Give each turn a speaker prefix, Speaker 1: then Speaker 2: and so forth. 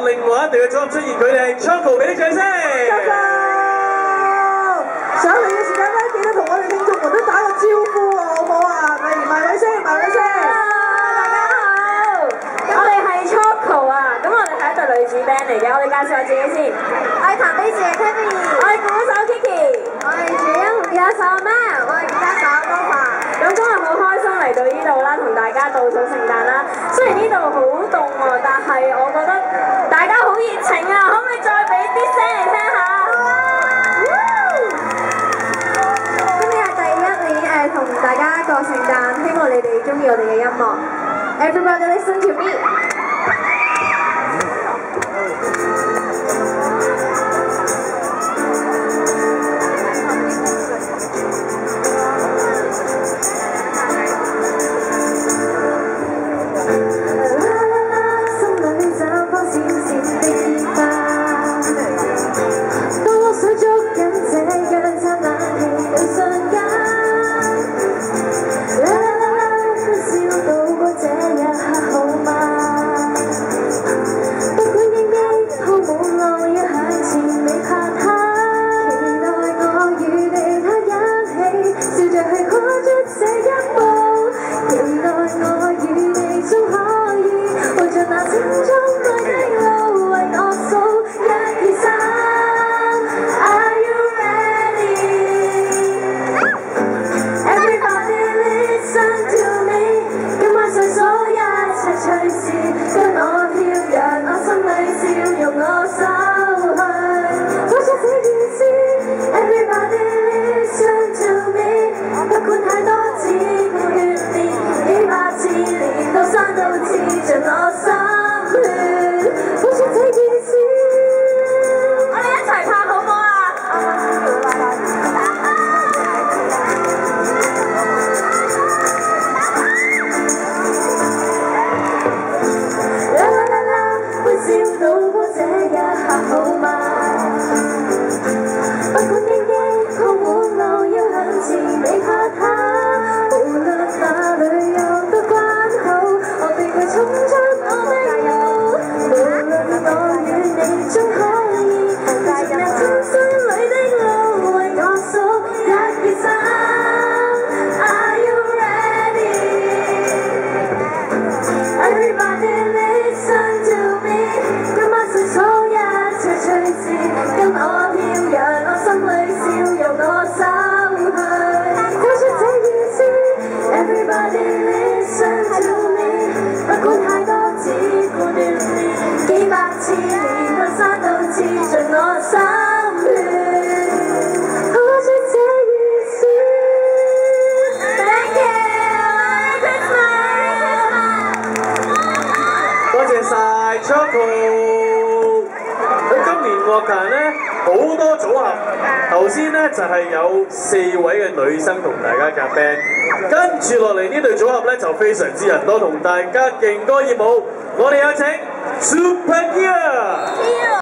Speaker 1: 另外一隊嘅組合出現，佢哋係 Choco， 俾啲掌聲。
Speaker 2: 上嚟嘅時間咧，記得同我哋聽眾們都打個招呼喎，好唔好啊？埋位先，埋位先。
Speaker 3: 大家好，我哋係 Choco 啊，咁我哋係一隊女子 band 嚟嘅，我哋介紹下自己先。我係彈貝斯嘅 Kevin， 我係鼓手 Kiki， 我係主音同吉他手 Mel， 我係吉他手高華。咁今日好開心嚟到呢度啦，同大家倒數聖誕啦。雖然呢度好凍喎，但係我覺得大家好熱情啊，可唔可以再俾啲聲嚟聽下？同大家過聖誕，希望你哋中意我哋嘅音樂。Everybody listen to me。
Speaker 1: Choco， 佢今年樂壇咧好多組合，頭先咧就係有4位嘅女生同大家夾 band， 跟住落嚟呢隊組合咧就非常之人多，同大家勁歌熱舞，我哋有請 Super Gear。